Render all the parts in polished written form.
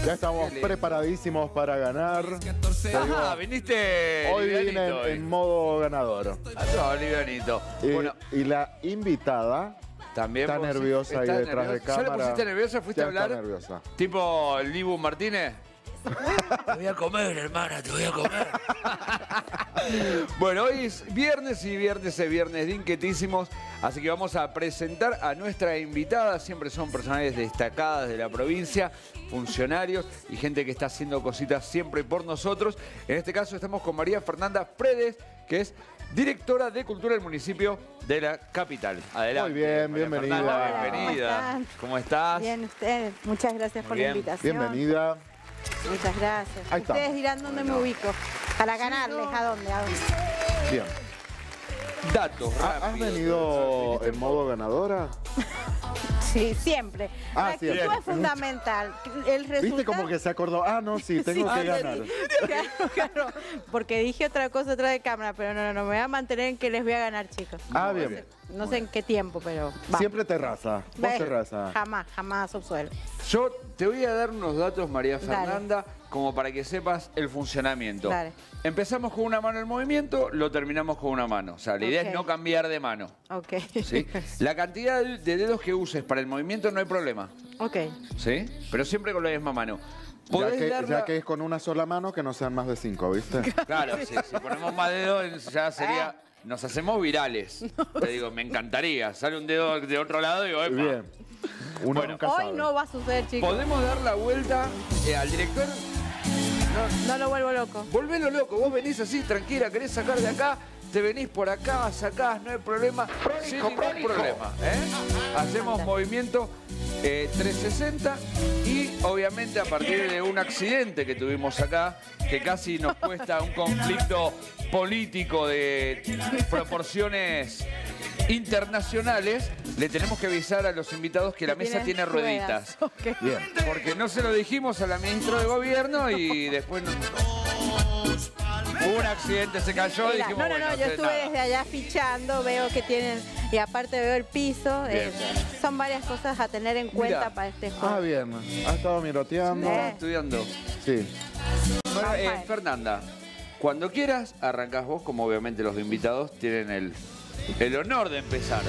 Ya estamos preparadísimos para ganar. Ajá, viniste Hoy vine livianito, en modo ganador. livianito. Bueno, Y la invitada también está nerviosa ahí detrás de cámara. ¿Ya le pusiste nerviosa? ¿Fuiste a Ya está hablar? nerviosa. ¿Tipo Libu Martínez? Te voy a comer, hermana, te voy a comer. Bueno, hoy es viernes y viernes es viernes de inquietísimos, así que vamos a presentar a nuestra invitada. Siempre son personalidades destacadas de la provincia, funcionarios y gente que está haciendo cositas siempre por nosotros. En este caso estamos con María Fernanda Fredes, que es directora de Cultura del municipio de la capital. Adelante. Muy bien, María bienvenida. Fernanda, bienvenida. ¿Cómo estás? Bien, ustedes. Muchas gracias por la invitación. Bienvenida. Muchas gracias. Ahí estamos. Ustedes dirán dónde me ubico. Para ganarles, ¿a dónde? ¿A dónde? Bien. Datos rápidos. ¿Has venido en modo ganadora? Sí, siempre. Ah, La actitud siempre. es fundamental. El resultado... ¿Viste como que se acordó? Ah, no, sí, tengo que ganar. Claro, porque dije otra cosa atrás de cámara, pero no, me voy a mantener en que les voy a ganar, chicos. Ah, bien. No sé en qué tiempo, pero va. Siempre terraza. Vos terraza. Jamás subsuelo. Yo te voy a dar unos datos, María Dale. Fernanda, como para que sepas el funcionamiento. Dale. Empezamos con una mano el movimiento, lo terminamos con una mano. O sea, la idea Ok. es no cambiar de mano. Ok. ¿Sí? La cantidad de dedos que uses para el movimiento no hay problema. Ok. ¿Sí? Pero siempre con la misma mano. ¿Podés Ya que es con una sola mano, que no sean más de 5, ¿viste? Claro, sí, si ponemos más dedos ya sería... Nos hacemos virales. Te digo, me encantaría. Sale un dedo de otro lado y digo, ¡epa! Bien. Uno Bueno, nunca Hoy sabe. no va a suceder, chicos. Podemos dar la vuelta al director. No lo vuelvo loco. Volvelo loco, vos venís así, tranquila, querés sacar de acá, te venís por acá, sacás, no hay problema, sin ningún problema. Hacemos movimiento 360 y obviamente a partir de un accidente que tuvimos acá, que casi nos cuesta un conflicto político de proporciones internacionales, le tenemos que avisar a los invitados que la mesa tiene rueditas. Ok. Bien. Porque no se lo dijimos a la ministra de Gobierno y después hubo un accidente, se cayó y Mira, dijimos, yo bueno, estuve nada. desde allá fichando, veo que tienen, y aparte veo el piso, Bien. son varias cosas a tener en cuenta Mira. para este juego. Ah, bien. Ha estado miroteando. Sí. Estudiando. Sí. Bueno, Rafael. Fernanda, cuando quieras, arrancás vos, como obviamente los invitados tienen el honor de empezar.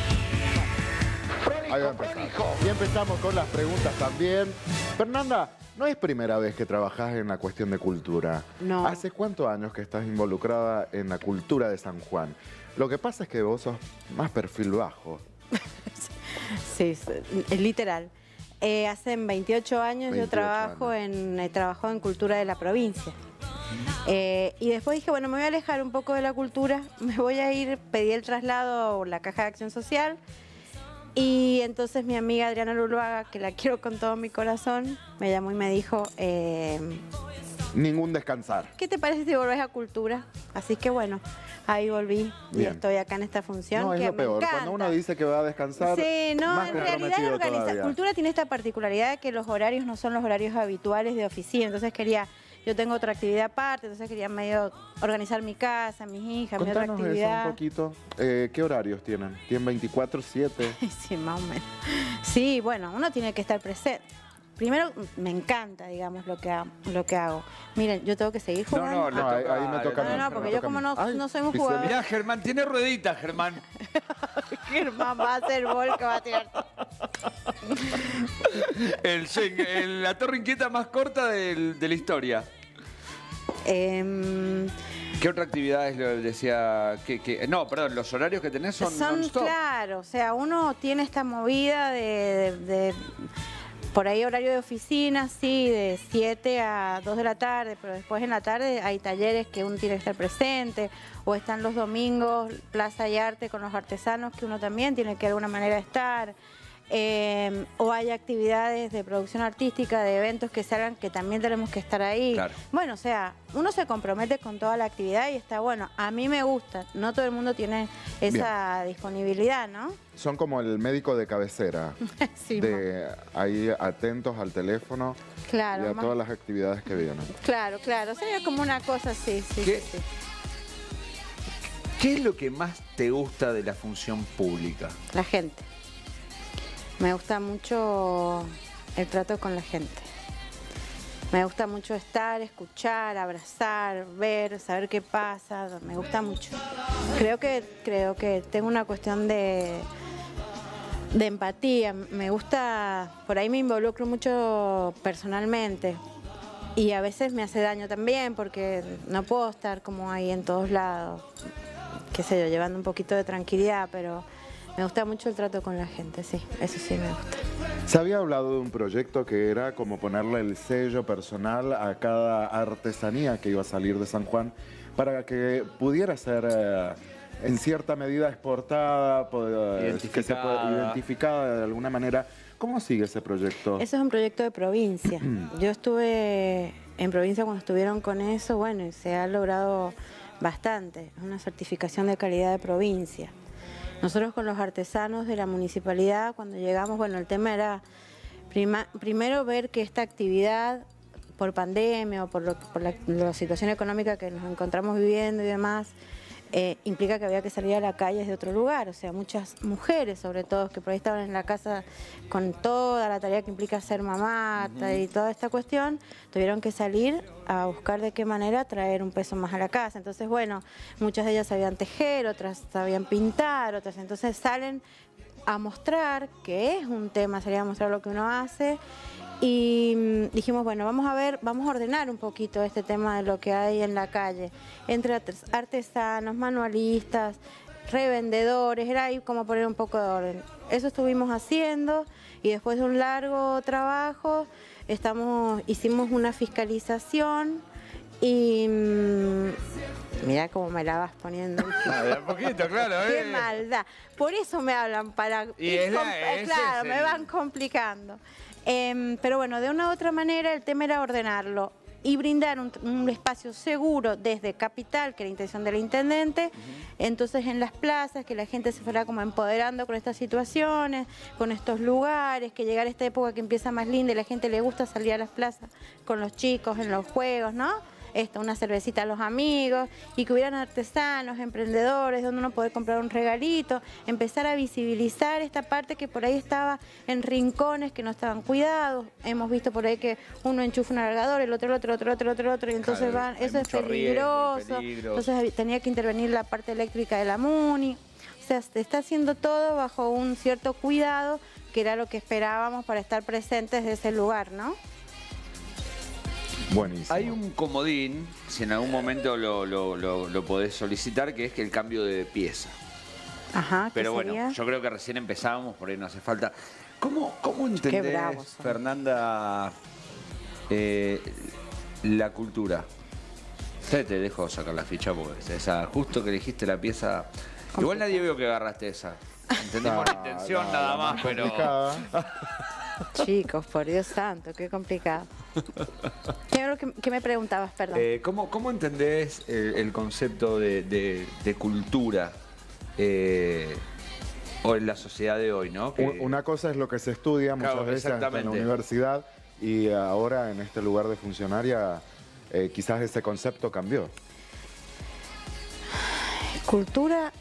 Ahí va a empezar. Y empezamos con las preguntas también. Fernanda, no es primera vez que trabajás en la cuestión de cultura. No. ¿Hace cuántos años que estás involucrada en la cultura de San Juan? Lo que pasa es que vos sos más perfil bajo. Sí, es literal. Hace 28 años 28 yo trabajo he trabajado en cultura de la provincia. Y después dije, bueno, me voy a alejar un poco de la cultura, me voy a ir, pedí el traslado a la Caja de Acción Social. Y entonces mi amiga Adriana Luluaga, que la quiero con todo mi corazón, me llamó y me dijo, Ningún descansar. ¿qué te parece si volvés a cultura? Así que bueno, ahí volví y Bien. estoy acá en esta función. No, es que lo me peor. encanta. Cuando uno dice que va a descansar, Sí, no, más en realidad comprometido organiza. todavía. Cultura tiene esta particularidad de que los horarios no son los horarios habituales de oficina, entonces yo tengo otra actividad aparte, entonces quería medio organizar mi casa, mis hijas, mi otra Contanos eso actividad. un poquito. ¿Qué horarios tienen? ¿Tienen 24/7? Sí, más o menos. Sí, bueno, uno tiene que estar presente. Primero, me encanta, digamos, lo que hago. Miren, yo tengo que seguir jugando. No, ahí me toca a mí. No, porque me yo toca a como mí. no Ay, soy un pisé. jugador. Mirá, Germán, tiene rueditas, Germán. Germán va a hacer gol que va a tirar. La torre inquieta más corta de la historia. ¿Qué otra actividad decía? No, perdón, los horarios que tenés son non-stop. Claro, o sea, uno tiene esta movida de por ahí horario de oficina, sí, de 7 a 2 de la tarde, pero después en la tarde hay talleres que uno tiene que estar presente, o están los domingos, Plaza y Arte con los artesanos, que uno también tiene que de alguna manera estar. O hay actividades de producción artística, de eventos que salgan, que también tenemos que estar ahí. Claro. Bueno, o sea, uno se compromete con toda la actividad y está bueno. A mí me gusta, no todo el mundo tiene esa disponibilidad, ¿no? Son como el médico de cabecera. Sí, Ahí atentos al teléfono claro, y a todas las actividades que vienen. claro, sería como una cosa así, sí, ¿Qué? sí. ¿Qué es lo que más te gusta de la función pública? La gente. Me gusta mucho el trato con la gente. Me gusta mucho estar, escuchar, abrazar, ver, saber qué pasa, me gusta mucho. Creo que tengo una cuestión de empatía, me gusta, por ahí me involucro mucho personalmente y a veces me hace daño también porque no puedo estar como ahí en todos lados, qué sé yo, llevando un poquito de tranquilidad, pero me gusta mucho el trato con la gente, sí, eso sí me gusta. Se había hablado de un proyecto que era como ponerle el sello personal a cada artesanía que iba a salir de San Juan para que pudiera ser en cierta medida exportada, que se pueda identificada de alguna manera. ¿Cómo sigue ese proyecto? Eso es un proyecto de provincia. Yo estuve en provincia cuando estuvieron con eso, bueno, y se ha logrado bastante. Es una certificación de calidad de provincia. Nosotros con los artesanos de la municipalidad, cuando llegamos, bueno, el tema era primero ver que esta actividad, por pandemia o por la situación económica que nos encontramos viviendo y demás, implica que había que salir a la calle desde otro lugar, o sea, muchas mujeres sobre todo que por ahí estaban en la casa con toda la tarea que implica ser mamá y toda esta cuestión, tuvieron que salir a buscar de qué manera traer un peso más a la casa. Entonces, bueno, muchas de ellas sabían tejer, otras sabían pintar, otras entonces salen a mostrar que es un tema, salir a mostrar lo que uno hace. Y dijimos, bueno, vamos a ordenar un poquito este tema de lo que hay en la calle, entre artesanos, manualistas, revendedores, era ahí como poner un poco de orden. Eso estuvimos haciendo y después de un largo trabajo hicimos una fiscalización y mira cómo me la vas poniendo. De a poquito, claro. Qué maldad. Por eso me hablan para... claro, me van complicando. Pero bueno, de una u otra manera el tema era ordenarlo y brindar un espacio seguro desde Capital, que era la intención del intendente, entonces en las plazas, que la gente se fuera como empoderando con estas situaciones, con estos lugares, que llegara esta época que empieza más linda y la gente le gusta salir a las plazas con los chicos en los juegos, ¿no? Una cervecita a los amigos y que hubieran artesanos, emprendedores, donde uno puede comprar un regalito, empezar a visibilizar esta parte que por ahí estaba en rincones que no estaban cuidados. Hemos visto por ahí que uno enchufa un alargador, el otro, y entonces claro, eso es peligroso. Entonces tenía que intervenir la parte eléctrica de la MUNI. O sea, se está haciendo todo bajo un cierto cuidado, que era lo que esperábamos para estar presentes de ese lugar, ¿no? Buenísimo. Hay un comodín, si en algún momento lo podés solicitar, que es que el cambio de pieza. Ajá, pero bueno, sería? yo creo que recién empezábamos, por ahí no hace falta. ¿Cómo entendés, Fernanda, la cultura? Te dejo sacar la ficha porque esa, justo que elegiste la pieza. Igual nadie vio que agarraste esa. Entendimos la intención nada más, pero... Chicos, por Dios santo, qué complicado. ¿Qué me preguntabas, perdón? ¿Cómo entendés el concepto de cultura o en la sociedad de hoy, ¿no? Una cosa es lo que se estudia muchas veces en la universidad y ahora en este lugar de funcionaria quizás ese concepto cambió. Cultura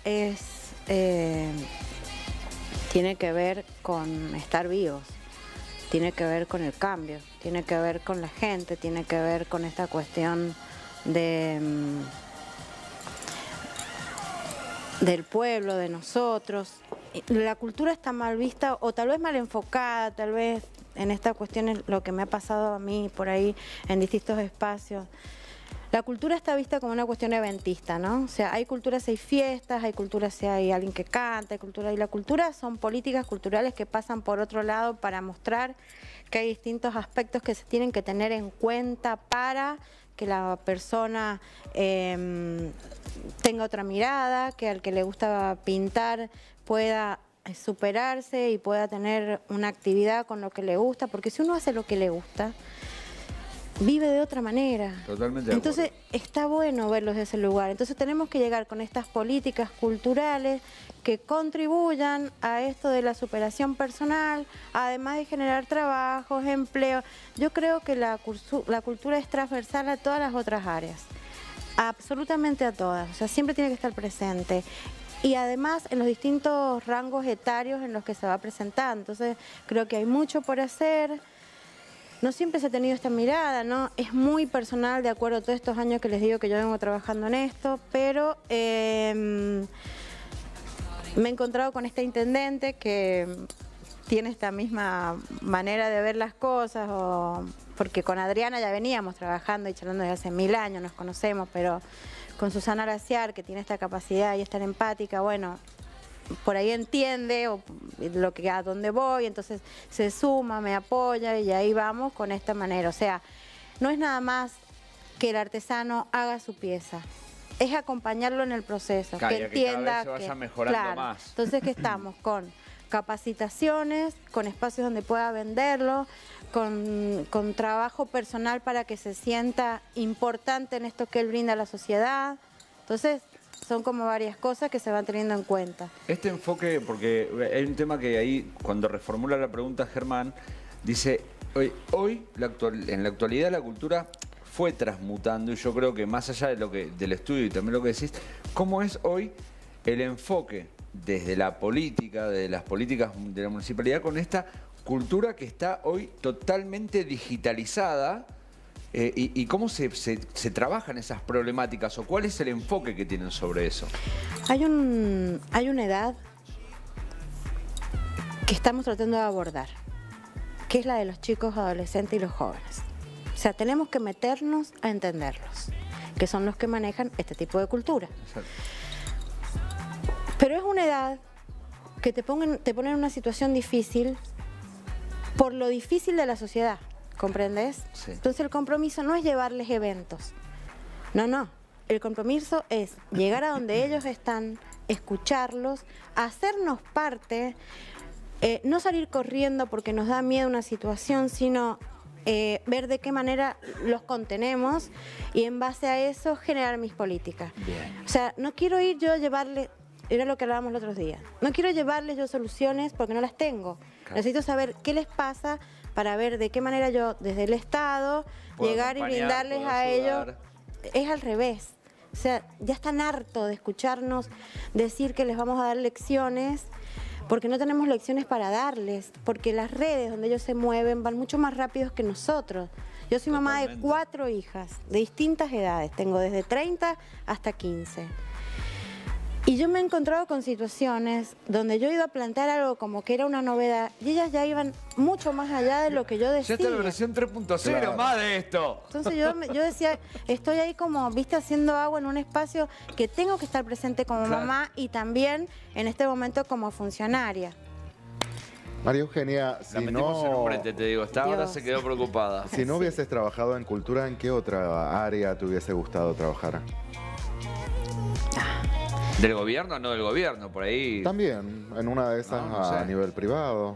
tiene que ver con estar vivos. Tiene que ver con el cambio, tiene que ver con la gente, tiene que ver con esta cuestión del pueblo, de nosotros. La cultura está mal vista o tal vez mal enfocada, tal vez en esta cuestión es lo que me ha pasado a mí por ahí en distintos espacios. La cultura está vista como una cuestión eventista, ¿no? O sea, hay cultura si hay fiestas, hay cultura si hay alguien que canta, hay cultura, y la cultura son políticas culturales que pasan por otro lado para mostrar que hay distintos aspectos que se tienen que tener en cuenta para que la persona tenga otra mirada, que al que le gusta pintar pueda superarse y pueda tener una actividad con lo que le gusta, porque si uno hace lo que le gusta, vive de otra manera. Totalmente. Entonces está bueno verlos de ese lugar. Entonces tenemos que llegar con estas políticas culturales que contribuyan a esto de la superación personal, además de generar trabajos, empleo. Yo creo que la cultura es transversal a todas las otras áreas, absolutamente a todas. O sea, siempre tiene que estar presente. Y además en los distintos rangos etarios en los que se va presentando. Entonces creo que hay mucho por hacer. no siempre se ha tenido esta mirada, ¿no? Es muy personal, de acuerdo a todos estos años que les digo que yo vengo trabajando en esto, pero me he encontrado con este intendente que tiene esta misma manera de ver las cosas, porque con Adriana ya veníamos trabajando y charlando desde hace 1000 años, nos conocemos, pero con Susana Araciar, que tiene esta capacidad y es tan empática, bueno, por ahí entiende a dónde voy, entonces se suma, me apoya y ahí vamos con esta manera. O sea, no es nada más que el artesano haga su pieza, es acompañarlo en el proceso, que entienda que cada vez se vaya mejorando claro, más. Entonces que estamos con capacitaciones, con espacios donde pueda venderlo, con trabajo personal para que se sienta importante en esto que él brinda a la sociedad. Entonces, son como varias cosas que se van teniendo en cuenta. Este enfoque, porque hay un tema que ahí, cuando reformula la pregunta Germán, dice, hoy en la actualidad la cultura fue transmutando, y yo creo que más allá del estudio y también lo que decís, ¿cómo es hoy el enfoque desde la política, de las políticas de la municipalidad, con esta cultura que está hoy totalmente digitalizada? ¿Y cómo se trabajan esas problemáticas o cuál es el enfoque que tienen sobre eso? Hay una edad que estamos tratando de abordar, que es la de los chicos, adolescentes y los jóvenes. O sea, tenemos que meternos a entenderlos, que son los que manejan este tipo de cultura. Exacto. Pero es una edad que te pone en una situación difícil por lo difícil de la sociedad. ¿Comprendes? Sí. Entonces el compromiso no es llevarles eventos. No. El compromiso es llegar a donde ellos están, escucharlos, hacernos parte, no salir corriendo porque nos da miedo una situación, sino ver de qué manera los contenemos y en base a eso generar mis políticas. Bien. O sea, no quiero ir yo a llevarle, era lo que hablábamos los otros días, no quiero llevarles yo soluciones porque no las tengo. Claro. Necesito saber qué les pasa para ver de qué manera yo, desde el Estado, llegar y brindarles a ellos. Es al revés. O sea, ya están hartos de escucharnos decir que les vamos a dar lecciones, porque no tenemos lecciones para darles, porque las redes donde ellos se mueven van mucho más rápidos que nosotros. Yo soy mamá de 4 hijas, de distintas edades, tengo desde 30 hasta 15. Y yo me he encontrado con situaciones donde yo iba a plantear algo como que era una novedad y ellas ya iban mucho más allá de lo que yo decía. Ya está la versión 3.0 claro. Más de esto. Entonces yo decía, estoy ahí como, viste, haciendo agua en un espacio que tengo que estar presente como claro. mamá y también en este momento como funcionaria. María Eugenia, si no... en un brete, te digo, hasta ahora se quedó preocupada. Si no hubieses trabajado en cultura, ¿en qué otra área te hubiese gustado trabajar? ¿Del gobierno o no del gobierno? Por ahí... También, en una de esas no sé. A nivel privado.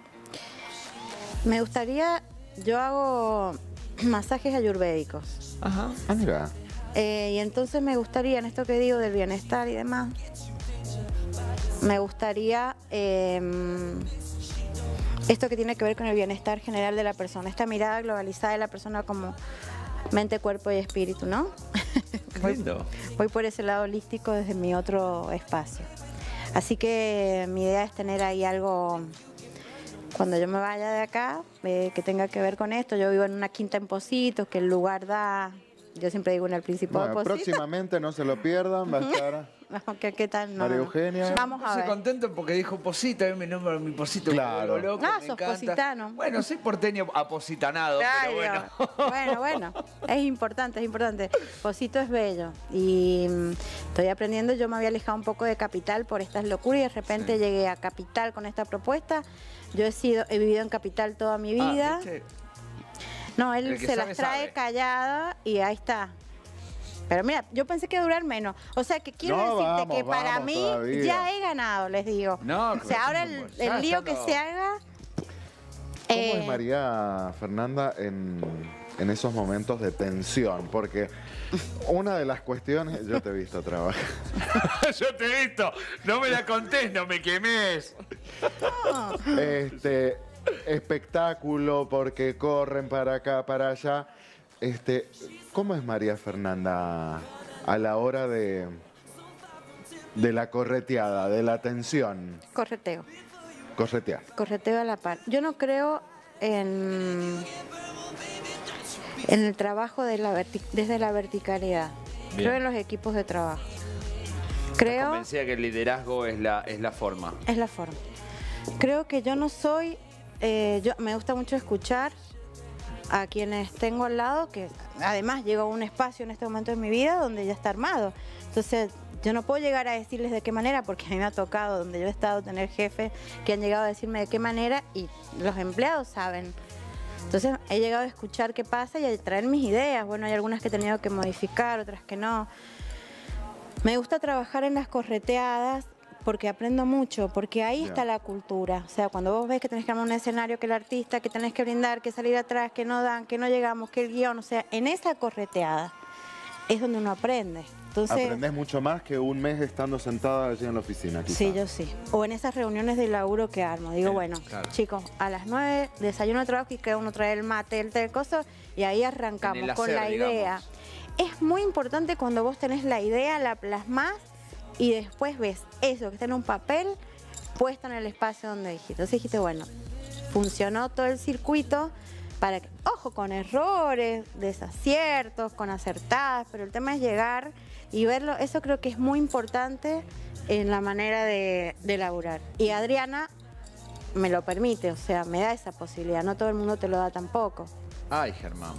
Me gustaría... Yo hago masajes ayurvédicos. Ajá. Ah, mira. Y entonces me gustaría, en esto que digo del bienestar y demás, me gustaría esto que tiene que ver con el bienestar general de la persona, esta mirada globalizada de la persona como mente, cuerpo y espíritu, ¿no? Voy por ese lado holístico desde mi otro espacio. Así que mi idea es tener ahí algo, cuando yo me vaya de acá, que tenga que ver con esto. Yo vivo en una quinta en Pocitos, que el lugar da, yo siempre digo en el Principado de Pocitos. Próximamente, no se lo pierdan, va a estar... ¿Qué tal? No, María Eugenia. Vamos a ver. Estoy contento porque dijo Posita, mi nombre, mi Posito. Claro. Loco, me sos encanta. positano. Bueno, soy porteño apositanado, ay, pero bueno. Bueno, es importante, es importante. Posito es bello y estoy aprendiendo. Yo me había alejado un poco de Capital por estas locuras y de repente llegué a Capital con esta propuesta. Yo he vivido en Capital toda mi vida. No, él se las trae callada y ahí está. Pero mira, yo pensé que iba a durar menos. O sea, que quiero decirte que para mí todavía. Ya he ganado, les digo. No, o sea, ahora el lío que se haga... ¿Cómo es María Fernanda en esos momentos de tensión? Porque una de las cuestiones... Yo te he visto trabajar. Yo te he visto. No me la contés, no me quemes. No. Espectáculo, porque corren para acá, para allá. ¿Cómo es María Fernanda a la hora de la correteada, de la tensión? Correteo. Corretear. Correteo a la par. Yo no creo en En el trabajo desde la verticalidad. Bien. Creo en los equipos de trabajo. ¿Estás Creo... convencida que el liderazgo es la forma? Es la forma. Creo que yo no soy... me gusta mucho escuchar a quienes tengo al lado, que además llego a un espacio en este momento de mi vida donde ya está armado. Entonces, yo no puedo llegar a decirles de qué manera, porque a mí me ha tocado, donde yo he estado, tener jefes que han llegado a decirme de qué manera y los empleados saben. Entonces, he llegado a escuchar qué pasa y a traer mis ideas. Bueno, hay algunas que he tenido que modificar, otras que no. Me gusta trabajar en las correteadas porque aprendo mucho, porque ahí está la cultura. O sea, cuando vos ves que tenés que armar un escenario, que el artista, que tenés que brindar, que salir atrás, que no dan, que no llegamos, que el guión, o sea, en esa correteada es donde uno aprende. Entonces, aprendés mucho más que un mes estando sentada allí en la oficina, quizá. Sí, yo sí. O en esas reuniones de laburo que armo. Digo, bueno, claro. Chicos, a las 9 desayuno de trabajo y cada uno trae el mate, el té, el coso, y ahí arrancamos En el con hacer, la idea. digamos. Es muy importante cuando vos tenés la idea, la plasmás y después ves eso que está en un papel puesto en el espacio donde dijiste. Entonces dijiste, bueno, funcionó todo el circuito para que, ojo, con errores, desaciertos, con acertadas, pero el tema es llegar y verlo. Eso creo que es muy importante en la manera de laburar. Y Adriana me lo permite, o sea, me da esa posibilidad. No todo el mundo te lo da tampoco. Ay, Germán.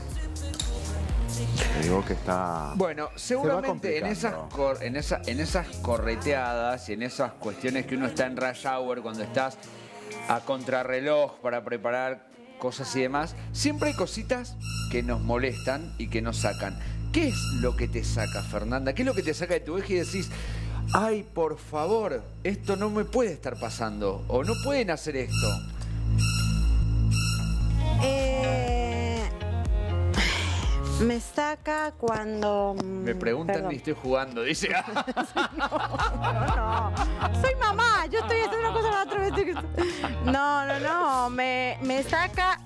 Te digo que está... Bueno, seguramente en complicando. en esas correteadas y en esas cuestiones que uno está en rush hour, cuando estás a contrarreloj para preparar cosas y demás, siempre hay cositas que nos molestan y que nos sacan. ¿Qué es lo que te saca, Fernanda? ¿Qué es lo que te saca de tu eje y decís, ay, por favor, esto no me puede estar pasando, o no pueden hacer esto? Me saca cuando... Me preguntan perdón. y estoy jugando, dice. No. Soy mamá, yo estoy haciendo una cosa la otra vez. No. Me saca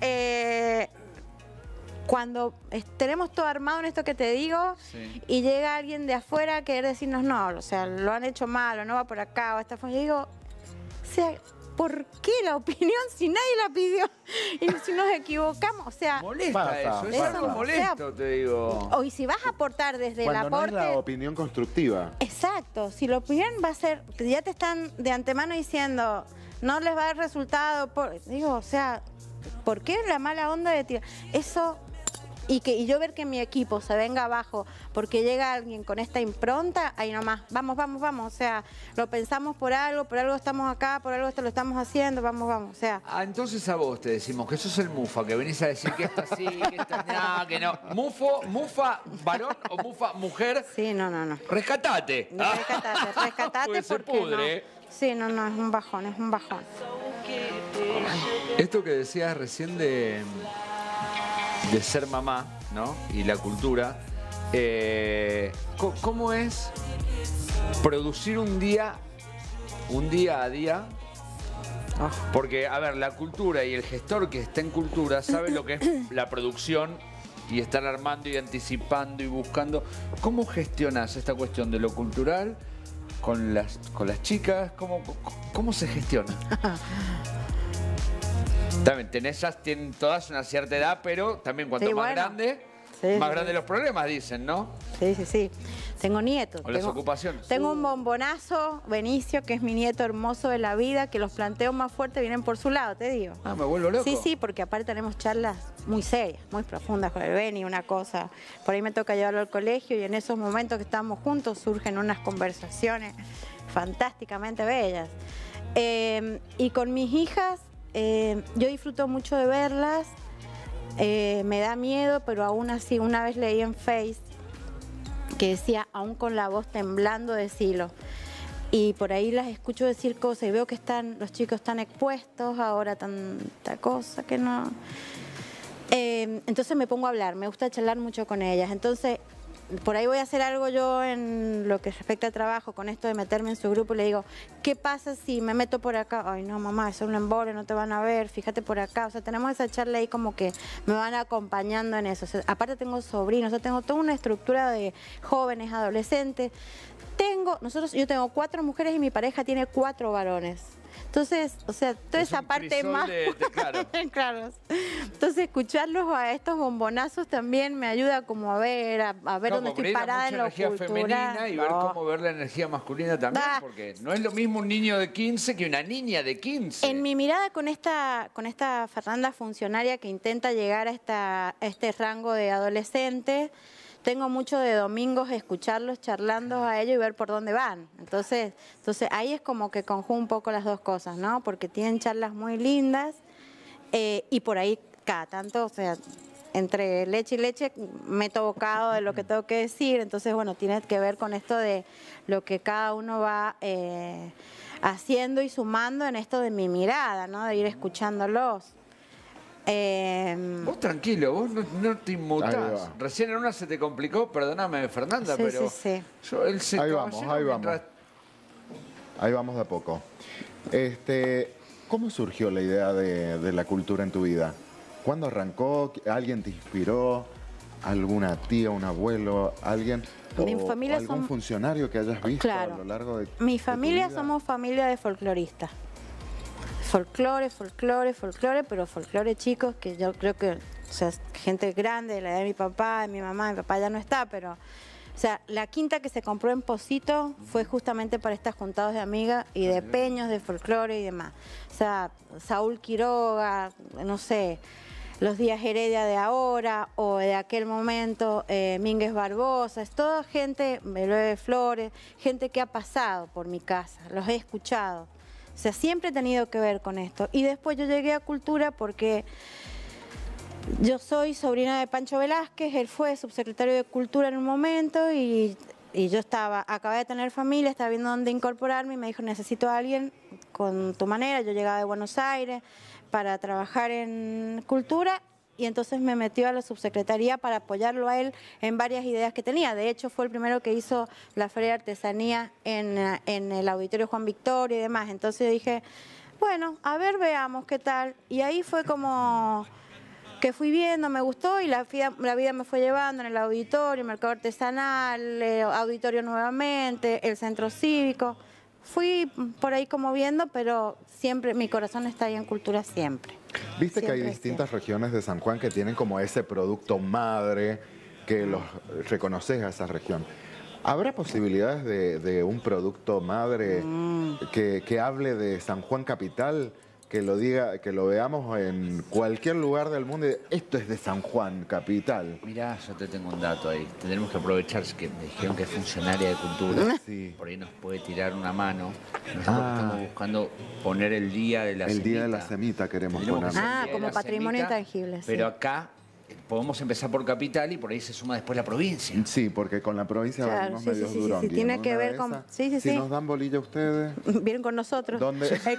cuando tenemos todo armado en esto que te digo, Sí. y llega alguien de afuera a querer decirnos no, o sea, lo han hecho mal, o no va por acá, o esta forma. Yo digo, o sea, ¿por qué la opinión si nadie la pidió? Y si nos equivocamos, o sea... Molesta Pasa, eso, es eso, algo o molesto, sea, te digo. O y si vas a aportar desde el Cuando no es aporte... la opinión constructiva. Exacto, si la opinión va a ser, que ya te están de antemano diciendo, no les va a dar resultado, digo, o sea, ¿por qué la mala onda de tirar? Eso, y yo ver que mi equipo se venga abajo porque llega alguien con esta impronta, ahí nomás, vamos, o sea, lo pensamos por algo estamos acá, por algo esto lo estamos haciendo, vamos, o sea. Ah, entonces a vos te decimos que sos el mufa, que venís a decir que esto sí, que esto no, que no. ¿Mufa varón o mufa mujer? Sí, no. Rescatate. Rescatate Porque se porque pudre. no. Sí, no, es un bajón. Esto que decías recién de ser mamá, ¿no? Y la cultura. ¿Cómo es producir un día a día? Porque, a ver, la cultura y el gestor que está en cultura sabe lo que es la producción y estar armando y anticipando y buscando. ¿Cómo gestionas esta cuestión de lo cultural con las chicas? ¿Cómo se gestiona? También tienen todas una cierta edad, pero también cuanto Sí, más bueno. grande, Sí, más sí. grandes los problemas, dicen, ¿no? Sí. Tengo nietos. O las ocupaciones. Tengo un bombonazo, Benicio, que es mi nieto hermoso de la vida, que los planteos más fuertes vienen por su lado, te digo. Ah, me vuelvo loco. Sí, porque aparte tenemos charlas muy serias, muy profundas con el Beni, una cosa. Por ahí me toca llevarlo al colegio y en esos momentos que estamos juntos surgen unas conversaciones fantásticamente bellas. Y con mis hijas, yo disfruto mucho de verlas. Me da miedo, pero aún así, una vez leí en Face que decía, aún con la voz temblando, decilo. Y por ahí las escucho decir cosas y veo que los chicos están expuestos, ahora tanta cosa que no... Entonces me pongo a hablar, me gusta charlar mucho con ellas. Entonces, por ahí voy a hacer algo yo en lo que respecta al trabajo, con esto de meterme en su grupo, y le digo, ¿qué pasa si me meto por acá? Ay, no, mamá, eso es un embole, no te van a ver, fíjate por acá. O sea, tenemos esa charla ahí como que me van acompañando en eso. O sea, aparte tengo sobrinos, o sea, tengo toda una estructura de jóvenes, adolescentes. Yo tengo 4 mujeres y mi pareja tiene 4 varones. Entonces, o sea, toda Es esa un parte crisol más... claro. Claro. Entonces, escucharlos a estos bombonazos también me ayuda como a ver dónde estoy parada en lo energía cultural. femenina y ver cómo ver la energía masculina también, porque no es lo mismo un niño de 15 que una niña de 15. En mi mirada con esta Fernanda funcionaria que intenta llegar a este rango de adolescente, tengo mucho de domingos escucharlos charlando a ellos y ver por dónde van. Entonces ahí es como que conjugo un poco las dos cosas, ¿no? Porque tienen charlas muy lindas y por ahí cada tanto, o sea, entre leche y leche meto bocado de lo que tengo que decir. Entonces, bueno, tiene que ver con esto de lo que cada uno va haciendo y sumando en esto de mi mirada, ¿no? De ir escuchándolos. Vos tranquilo, vos no te inmutás. Recién en una se te complicó, perdóname Sí, Fernanda, pero sí. Ahí vamos. Ahí vamos de a poco. ¿Cómo surgió la idea de la cultura en tu vida? ¿Cuándo arrancó? ¿Alguien te inspiró? ¿Alguna tía, un abuelo, alguien? Mi familia ¿Algún funcionario que hayas visto a lo largo de Mi familia tu vida? somos familia de folcloristas. Folclore, pero folclore chicos, que yo creo que, o sea, gente grande, de la edad de mi papá, de mi mamá ya no está, pero, o sea, la quinta que se compró en Pocito fue justamente para estar juntados de amigas y de peños, de folclore y demás. O sea, Saúl Quiroga, no sé, los Díaz Heredia de ahora o de aquel momento, Mínguez Barbosa, es toda gente, Bebe Flores, gente que ha pasado por mi casa, los he escuchado. O sea, siempre he tenido que ver con esto. Y después yo llegué a Cultura porque yo soy sobrina de Pancho Velázquez, él fue subsecretario de Cultura en un momento y yo acabé de tener familia, estaba viendo dónde incorporarme y me dijo, necesito a alguien con tu manera. Yo llegaba de Buenos Aires para trabajar en Cultura y entonces me metió a la subsecretaría para apoyarlo a él en varias ideas que tenía. De hecho, fue el primero que hizo la Feria de Artesanía en el Auditorio Juan Victoria y demás. Entonces dije, bueno, a ver, veamos qué tal. Y ahí fue como que fui viendo, me gustó y la vida me fue llevando en el auditorio, mercado artesanal, auditorio nuevamente, el centro cívico. Fui por ahí como viendo, pero siempre mi corazón está ahí en Cultura siempre. Viste que hay Siempre, distintas regiones de San Juan que tienen como ese producto madre que los reconoces a esa región. ¿Habrá posibilidades de un producto madre que hable de San Juan capital, que lo diga, que lo veamos en cualquier lugar del mundo? Esto es de San Juan capital. Mirá, yo te tengo un dato ahí. Tendremos que aprovechar que me dijeron que es funcionaria de Cultura. Sí. Por ahí nos puede tirar una mano. Nosotros estamos buscando poner el día de la semita. El día de la semita queremos Tendremos que poner. hacer el día de Como la patrimonio semita, intangible, sí. Pero acá podemos empezar por capital y por ahí se suma después la provincia. Sí, porque con la provincia Claro, venimos sí, medio sí, sí, durón. sí, tiene que ver con... Si nos dan bolilla ustedes. Vienen con nosotros. ¿Dónde? Es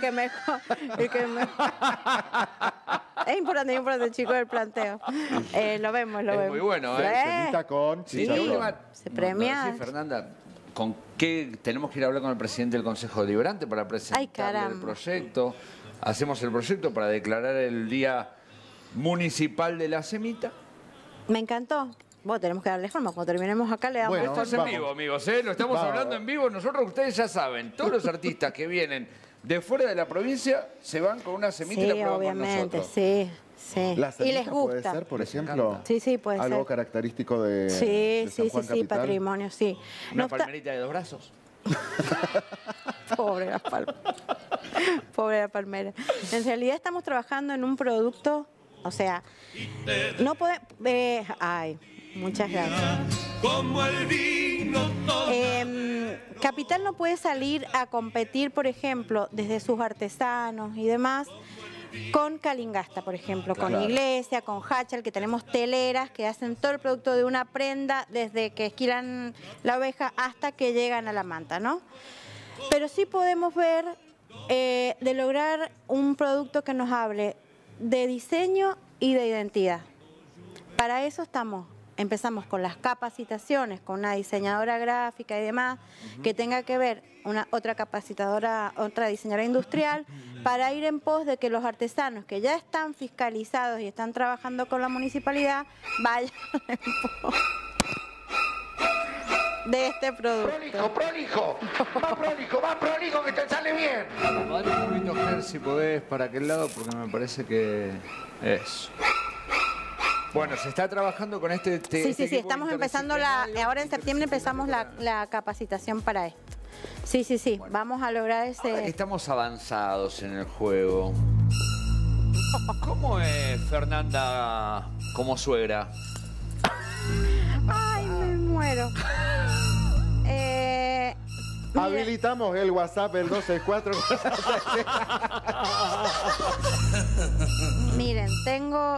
importante, chicos, el planteo. Lo vemos. Es muy bueno, ¿eh? Semita con Sí, chicharrón. se premia. Sí, Fernanda, ¿con qué tenemos que ir a hablar con el presidente del Consejo Deliberante para presentarle el caramba. proyecto? Hacemos el proyecto para declarar el Día Municipal de la Semita. Me encantó. Bueno, tenemos que darle forma. Cuando terminemos acá le damos Bueno, Esto es en vamos. vivo, amigos, ¿eh? Lo estamos Vamos. hablando en vivo. Nosotros, ustedes ya saben, todos los artistas que vienen de fuera de la provincia se van con una semita y la Sí, prueban con obviamente, nosotros. sí. La Y semita les gusta. puede ser, por Les ejemplo, encanta. Sí, puede algo ser. característico de Sí, San Juan capital. patrimonio, sí. Una No obsta- palmerita de 2 brazos. Pobre la palmera. Pobre la palmera. En realidad estamos trabajando en un producto, o sea, no podemos... ay, muchas gracias. Capital no puede salir a competir, por ejemplo, desde sus artesanos y demás, con Calingasta, por ejemplo, con Claro. Iglesia, con Hachal, que tenemos teleras que hacen todo el producto de una prenda, desde que esquilan la oveja hasta que llegan a la manta, ¿no? Pero sí podemos ver de lograr un producto que nos hable de diseño y de identidad. Para eso empezamos con las capacitaciones, con una diseñadora gráfica y demás, que tenga que ver otra diseñadora industrial, para ir en pos de que los artesanos que ya están fiscalizados y están trabajando con la municipalidad vayan en pos. de este producto. Prolijo, más prolijo que te sale bien. Dale un poquito, Ger, si podés, para aquel lado, porque me parece que es. Bueno, se está trabajando con este... Sí, estamos empezando ahora en septiembre empezamos la capacitación para esto. Sí, bueno, vamos a lograr ese... Ahora que estamos avanzados en el juego, ¿cómo es Fernanda como suegra? Ay, me muero. Habilitamos el WhatsApp, el 264. Miren, tengo...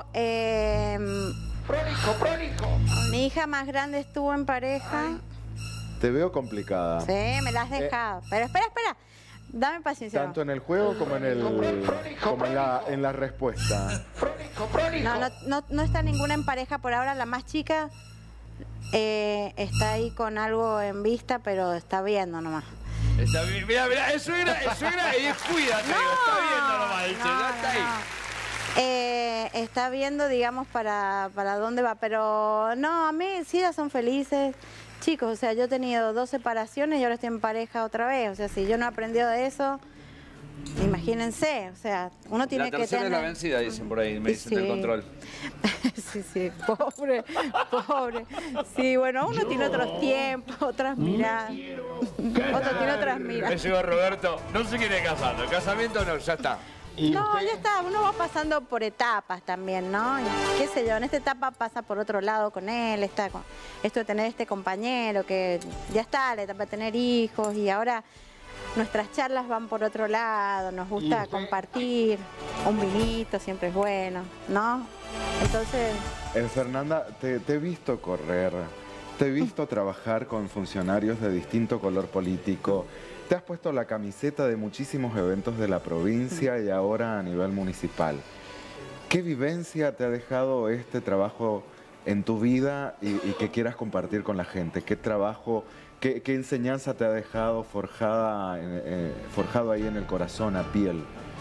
Prolijo. Mi hija más grande estuvo en pareja. Te veo complicada. Sí, me la has dejado. Pero espera. Dame paciencia. Tanto en el juego como en la respuesta. No está ninguna en pareja por ahora. La más chica está ahí con algo en vista, pero está viendo nomás. Está bien, mirá, es suegra y cuídate, está viendo nomás, está ahí. Está viendo, digamos, para dónde va, pero no, a mí sí ya son felices. Chicos, o sea, yo he tenido 2 separaciones y ahora estoy en pareja otra vez. O sea, si yo no he aprendido de eso, imagínense, o sea, uno tiene que tener... La tercera es la vencida, dicen por ahí, me dicen del control. Sí, pobre. Sí, bueno, uno tiene otros tiempos, otras miradas. Otro tiene otras miradas. Me llegó Roberto, no se quiere casar, el casamiento no, ya está. No, ya está, uno va pasando por etapas también, ¿no? Y, qué sé yo, en esta etapa pasa por otro lado con él, está con esto de tener este compañero que ya está, la etapa de tener hijos y ahora nuestras charlas van por otro lado, nos gusta compartir, un vinito siempre es bueno, ¿no? Entonces... Fernanda, te he visto correr, te he visto trabajar con funcionarios de distinto color político. Te has puesto la camiseta de muchísimos eventos de la provincia y ahora a nivel municipal. ¿Qué vivencia te ha dejado este trabajo en tu vida y que quieras compartir con la gente? ¿Qué trabajo, qué enseñanza te ha dejado forjado ahí en el corazón, a piel?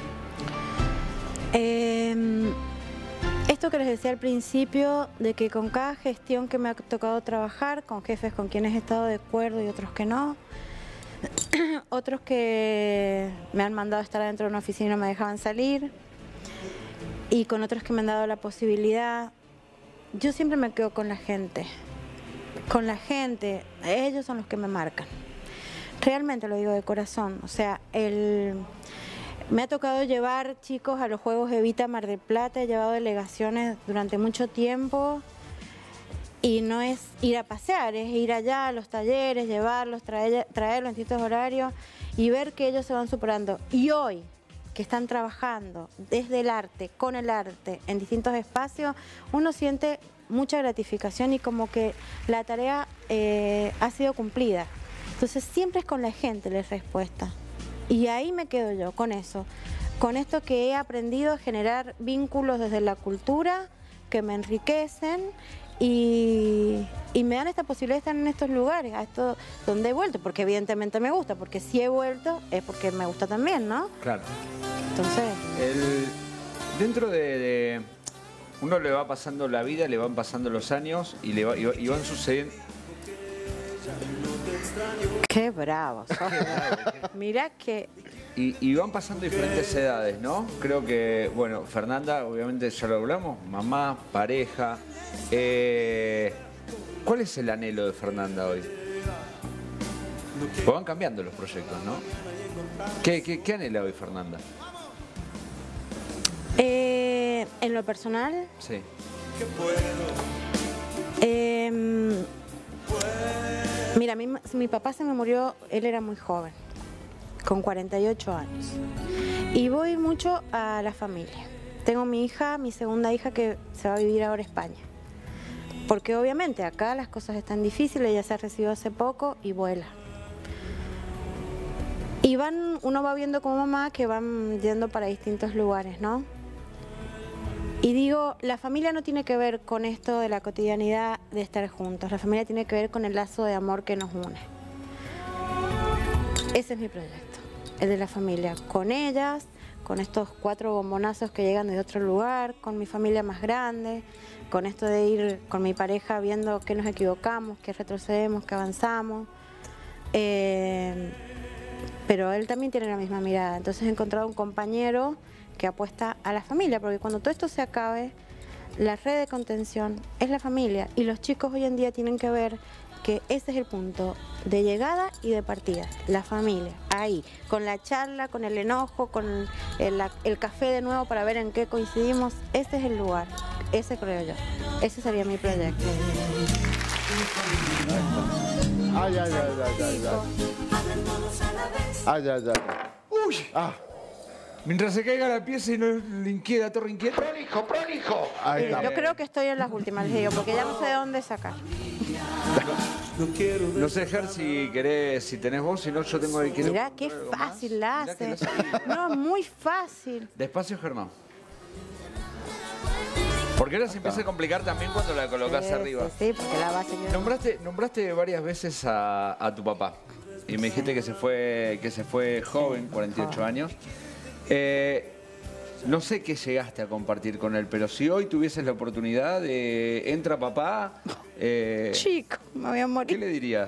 Esto que les decía al principio, de que con cada gestión que me ha tocado trabajar, con jefes con quienes he estado de acuerdo y otros que no, otros que me han mandado a estar dentro de una oficina y no me dejaban salir, y con otros que me han dado la posibilidad. Yo siempre me quedo con la gente, ellos son los que me marcan, realmente lo digo de corazón. O sea, me ha tocado llevar chicos a los Juegos Evita Mar del Plata, he llevado delegaciones durante mucho tiempo. Y no es ir a pasear, es ir allá a los talleres, llevarlos, traerlos en distintos horarios y ver que ellos se van superando. Y hoy, que están trabajando desde el arte, con el arte, en distintos espacios, uno siente mucha gratificación y como que la tarea ha sido cumplida. Entonces siempre es con la gente la respuesta. Y ahí me quedo yo, con eso. Con esto que he aprendido a generar vínculos desde la cultura que me enriquecen y me dan esta posibilidad de estar en estos lugares, a esto donde he vuelto, porque evidentemente me gusta, porque si he vuelto es porque me gusta también, ¿no? Claro. Entonces... Dentro de... Uno le va pasando la vida, le van pasando los años y van sucediendo... Qué bravo. Mirá que... Y van pasando diferentes edades, ¿no? Creo que, bueno, Fernanda, obviamente ya lo hablamos, mamá, pareja. ¿Cuál es el anhelo de Fernanda hoy? Pues van cambiando los proyectos, ¿no? ¿Qué anhela hoy Fernanda? En lo personal... Sí. Mira, mi papá se me murió, él era muy joven, con 48 años. Y voy mucho a la familia. Tengo mi segunda hija que se va a vivir ahora a España. Porque obviamente acá las cosas están difíciles, ella se ha recibido hace poco y vuela. Y uno va viendo como mamá que van yendo para distintos lugares, ¿no? Y digo, la familia no tiene que ver con esto de la cotidianidad de estar juntos, la familia tiene que ver con el lazo de amor que nos une. Ese es mi proyecto, el de la familia, con ellas, con estos 4 bombonazos que llegan desde otro lugar, con mi familia más grande, con esto de ir con mi pareja viendo que nos equivocamos, que retrocedemos, que avanzamos. Pero él también tiene la misma mirada. Entonces he encontrado un compañero que apuesta a la familia, porque cuando todo esto se acabe, la red de contención es la familia, y los chicos hoy en día tienen que ver que ese es el punto de llegada y de partida, la familia, ahí, con la charla, con el enojo, con el café de nuevo para ver en qué coincidimos. Ese es el lugar, ese creo yo, ese sería mi proyecto. Ay, ay, ay, ay, ay, ay. Ay, ay, ay. ¡Uy! Ah, Mientras se caiga la pieza y no le inquieta, torre inquieta. Prolijo, prolijo. ahí está. Yo creo que estoy en las últimas, les digo, porque ya no sé de dónde sacar. No sé, Ger, si querés, si tenés vos, si no, yo tengo el que... Mirá qué fácil la hace. No, muy fácil. Despacio, Germán. Porque ahora se empieza a complicar también cuando la colocás Sí, arriba. Sí, porque la base queda- Nombraste varias veces a tu papá y me dijiste que se fue joven, 48 años. No sé qué llegaste a compartir con él, pero si hoy tuvieses la oportunidad de entra papá, Chico, me voy a ¿qué morir. le dirías?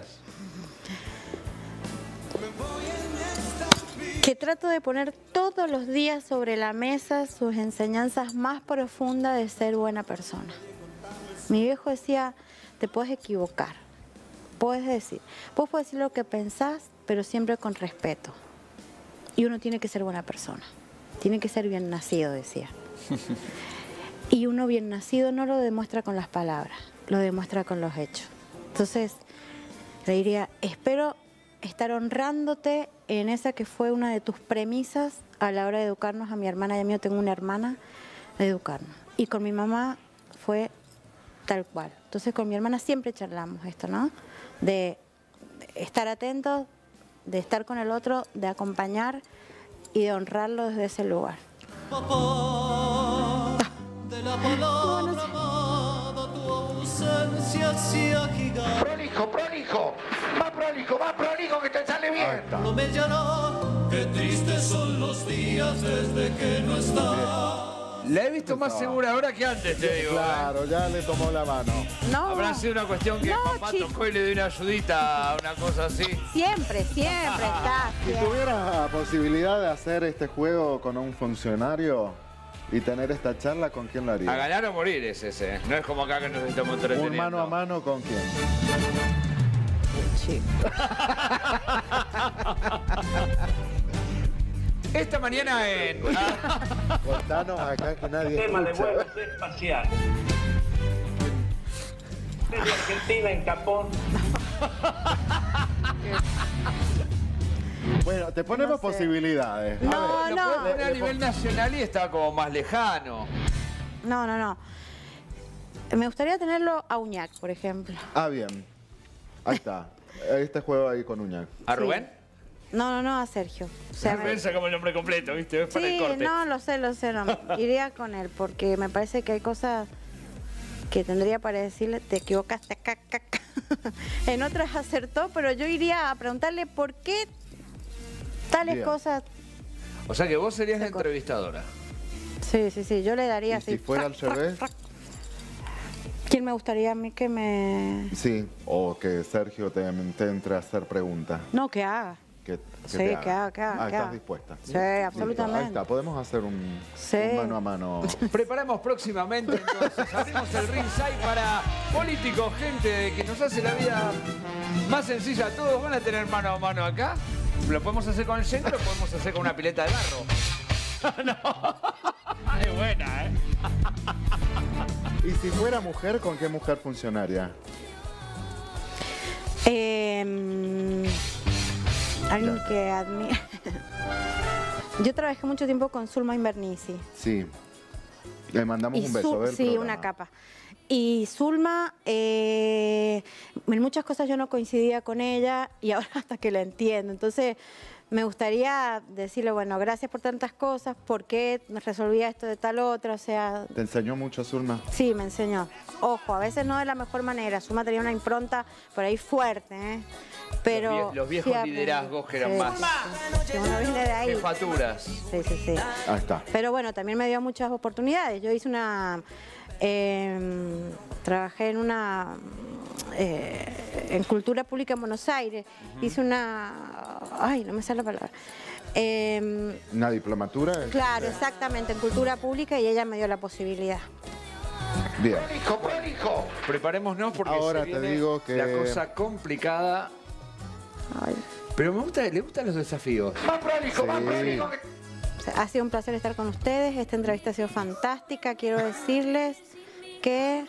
Que trato de poner todos los días sobre la mesa sus enseñanzas más profundas de ser buena persona. Mi viejo decía, te puedes equivocar, vos puedes decir lo que pensás, pero siempre con respeto. Y uno tiene que ser buena persona, tiene que ser bien nacido, decía. Y uno bien nacido no lo demuestra con las palabras, lo demuestra con los hechos. Entonces, le diría, espero estar honrándote en esa que fue una de tus premisas a la hora de educarnos a mi hermana y a mí. Yo tengo una hermana, de educarnos. Y con mi mamá fue tal cual. Entonces con mi hermana siempre charlamos esto, ¿no? De estar atentos, de estar con el otro, de acompañar y de honrarlo desde ese lugar. Papá, de la palabra amada, tu ausencia hacía gigar. Prolijo, prolijo. Más prolijo que te sale Ahí bien. está. No me llenará, qué tristes son los días desde que no está. La he visto más segura ahora que antes, te digo. Claro, ya le tomó la mano. No, Habrá sido una cuestión que No, papá chico. tocó y le dio una ayudita, una cosa así. siempre está. Si Siempre. tuvieras la posibilidad de hacer este juego con un funcionario y tener esta charla, ¿con quién lo A harías? ganar o morir es ese. No es como acá que nos estamos entreteniendo. Un mano a mano, ¿con quién? Esta mañana en... Contanos acá que nadie Tema de escucha. vuelos espaciales. Desde Argentina en Capón. Bueno, te ponemos No sé. posibilidades. No, Lo puedes no. poner a nivel nacional y está como más lejano. No. Me gustaría tenerlo a Uñac, por ejemplo. Ah, bien. Ahí está. Este juego ahí con Uñac. ¿A Sí. Rubén? No, a Sergio. O sea, Rubén como el nombre completo, ¿viste? Es para el sí, corte. no, lo sé, no. Iría con él, porque me parece que hay cosas que tendría para decirle, te equivocaste acá. En otras acertó, pero yo iría a preguntarle por qué tales Bien. cosas. O sea que vos serías la De corte. entrevistadora. Sí, yo le daría ¿Y así. si fuera al revés? ¿Quién me gustaría a mí que me...? Sí, o que Sergio te entre a hacer preguntas. No, que haga. Que Sí, te que haga. Ah, que ¿estás haga. dispuesta? Sí, Listo, absolutamente. ahí está, podemos hacer un Sí. mano a mano. Preparamos próximamente, entonces, abrimos el ringside para políticos, gente que nos hace la vida más sencilla. Todos van a tener mano a mano acá. Lo podemos hacer con el centro, lo podemos hacer con una pileta de barro. No, es buena, ¿eh? Y si fuera mujer, ¿con qué mujer funcionaria? Alguien que admira. Yo trabajé mucho tiempo con Zulma Invernici. Sí. Le mandamos un beso del Sí, programa. una capa. Y Zulma, en muchas cosas yo no coincidía con ella y ahora hasta que la entiendo. Entonces, me gustaría decirle, bueno, gracias por tantas cosas, ¿por qué resolvía esto de tal otra? O sea... ¿Te enseñó mucho, Zulma? Sí, me enseñó. Ojo, a veces no de la mejor manera. Zulma tenía una impronta por ahí fuerte, ¿eh? Pero Los viejos sí, liderazgos que eran sí, más sí, uno viene de ahí. jefaturas. Sí, sí, sí. Ahí está. Pero bueno, también me dio muchas oportunidades. Yo hice una... trabajé en una... en Cultura Pública en Buenos Aires. Hice una... Ay, no me sale la palabra. ¿Una diplomatura? Claro, exactamente, en Cultura Pública, y ella me dio la posibilidad. Bien. Prolijo, prolijo. Preparémonos porque Ahora se te viene digo que- la cosa complicada. Ay, Pero le gustan los desafíos. Más prolijo, más Sí. prolijo. o sea, ha sido un placer estar con ustedes. Esta entrevista ha sido fantástica. Quiero decirles que...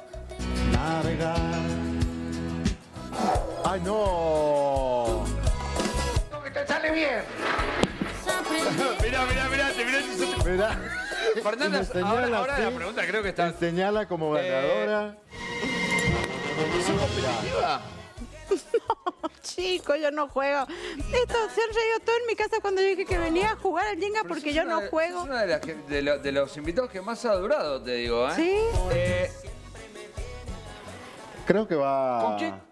¡Ay, no! Que te sale bien. Mirá. Mirá. Fernanda, Me señala ahora así, la pregunta creo que está... me señala como ganadora. ¿Sos competitiva? Chicos, yo no juego. Esto se han reído todo en mi casa cuando yo dije que venía a jugar al Jenga Pero porque sos yo una no de- juego. sos una de los invitados que más ha durado, te digo, ¿eh? ¿Sí? Creo que va... ¿Con qué?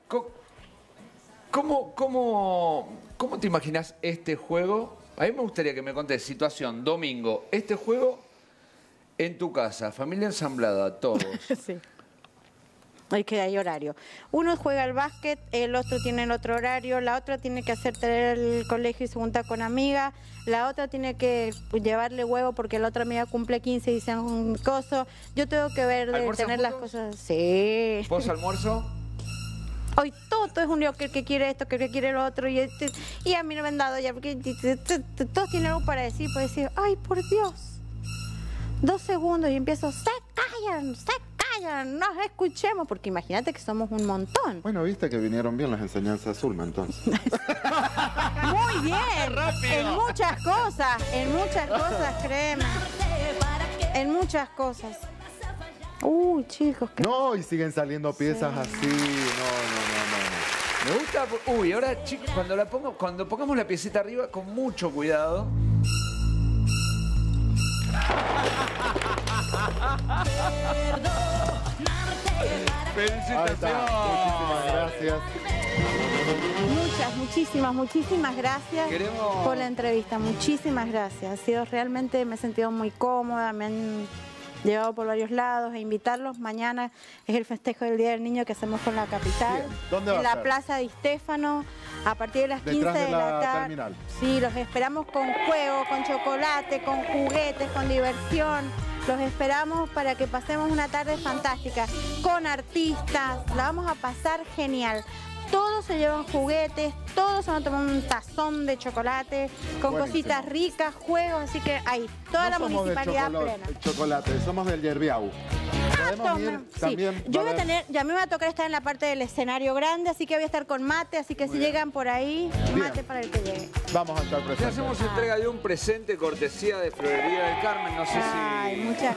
¿Cómo te imaginas este juego? A mí me gustaría que me contés, situación, domingo, este juego en tu casa, familia ensamblada, todos. Sí. Hay que hay horario. Uno juega al básquet, el otro tiene el otro horario, la otra tiene que hacer tener el colegio y se junta con amigas, la otra tiene que llevarle huevo porque la otra amiga cumple 15 y dice un coso. Yo tengo que ver de ¿Almuerzan tener las juntos? cosas. Sí. ¿Vos almuerzo? Hoy todo es un lío, que quiere esto, que quiere lo otro, y a mí no me han dado ya, porque todos tienen algo para decir, ay, por Dios. 2 segundos y empiezo, se callan, nos escuchemos, porque imagínate que somos un montón. Bueno, viste que vinieron bien las enseñanzas de Zulma, entonces. Muy bien, en muchas cosas, créeme, en muchas cosas. Uy, chicos, que... No, y siguen saliendo piezas así. No. Me gusta... Uy, ahora, chicos, cuando pongamos la piecita arriba, con mucho cuidado. Ahí está. Muchísimas gracias. Muchísimas gracias Queremos- por la entrevista, muchísimas gracias. Ha sido realmente, me he sentido muy cómoda, me han llevado por varios lados, e invitarlos. Mañana es el festejo del Día del Niño que hacemos con la capital. Bien. ¿Dónde va en a la ser? Plaza de Estéfano, a partir de las 15 Detrás de de la la tarde. terminal. Sí, los esperamos con juego, con chocolate, con juguetes, con diversión. Los esperamos para que pasemos una tarde fantástica, con artistas, la vamos a pasar genial. Todos se llevan juguetes, todos se van a tomar un tazón de chocolate, con Buenísimo. cositas ricas, juegos, así que hay toda la No somos del municipalidad plena. chocolate, somos del Yerbiau. Podemos ir Toma. Sí. también. Yo voy a haber- tener, ya a mí me va a tocar estar en la parte del escenario grande, así que voy a estar con mate, así que si llegan por ahí, mate para el que llegue. Vamos a estar Ya presentes. hacemos entrega de un presente cortesía de Florería del Carmen, no sé Ay, si... muchas.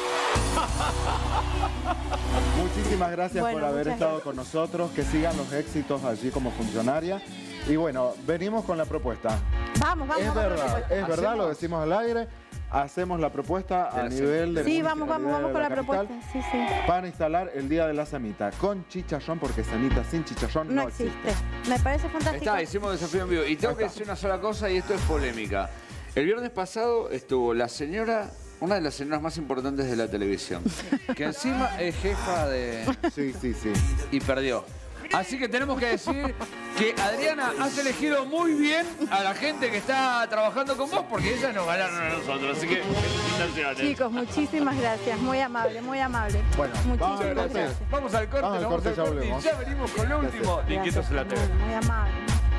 Muchísimas gracias Bueno, por haber muchas estado gracias. con nosotros, que sigan los éxitos allí como funcionaria. Y bueno, venimos con la propuesta. Vamos, Es vamos. verdad, es verdad, ¿Hacemos? lo decimos al aire. Hacemos la propuesta De a la nivel de Sí, vamos con la propuesta. Sí, sí. Para instalar el día de la semita con chicharrón, porque semita sin chicharrón No existe. Me parece fantástico. Está, hicimos desafío en vivo. Y tengo que decir una sola cosa, y esto es polémica. El viernes pasado estuvo la señora, una de las señoras más importantes de la televisión, que encima es jefa de... Sí. y perdió. Así que tenemos que decir que Adriana has elegido muy bien a la gente que está trabajando con vos, porque ellas nos ganaron a nosotros. Así que felicitaciones. Chicos, muchísimas gracias. Muy amable, muy amable. Bueno, vamos muchísimas al corte. gracias. Vamos al corte, Vamos al corte, ya volvemos. y ya venimos con lo último de Inquietos en la TV. Muy amable.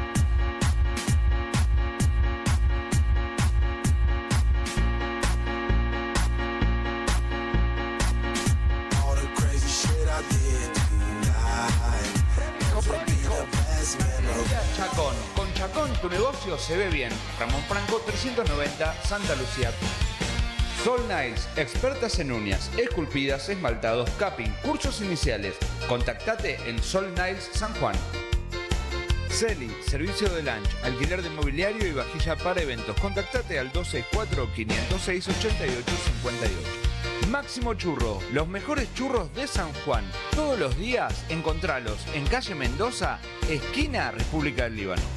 All the crazy shit I did tonight. Chacón. Con Chacón tu negocio se ve bien. Ramón Franco 390, Santa Lucía. Sol Nails, expertas en uñas, esculpidas, esmaltados, capping, cursos iniciales. Contactate en Sol Nails San Juan. Celi, servicio de lunch, alquiler de mobiliario y vajilla para eventos. Contactate al 264-506-8858. Máximo Churro, los mejores churros de San Juan. Todos los días encontralos en calle Mendoza, esquina República del Líbano.